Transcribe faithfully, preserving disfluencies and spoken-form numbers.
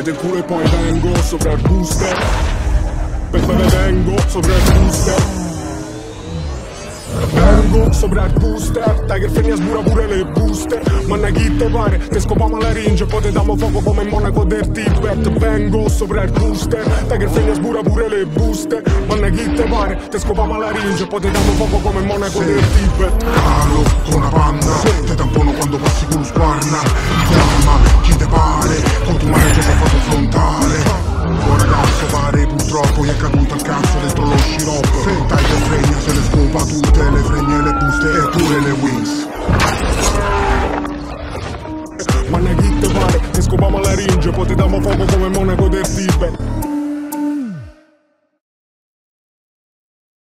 Mete il culo e poi vengo sopra il booster. Per me vengo sopra il booster. Vengo sopra il booster. Tiger Fenia sbura pure le buste. Manna chi te pare, te scopamo la ringe, poi te diamo fuoco come in Monaco del Tibet. Vengo sopra il booster. Tiger Fenia sbura pure le buste. Manna chi te pare, te scopamo la ringe, poi te diamo fuoco come in Monaco sì. del Tibet. Calo con una panda, sì. Te tampono quando passi con lo sguarna. Chiama chi te pare, con tu mare già fatto frontale. Buon ragazzo pare purtroppo gli è caduto al cazzo dentro lo sciroppo. Se Tiger Fenia se le scopa tutte, le fregne e le buste e pure le wings. Manna chi te pare, te scopamo la ringe, poi te diamo fuoco come in Monaco del Tibet.